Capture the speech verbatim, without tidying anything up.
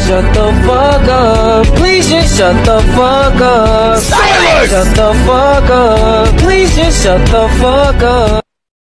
shut the fuck up. Please just shut the fuck up. Silence! Shut the fuck up. Please just shut the fuck up.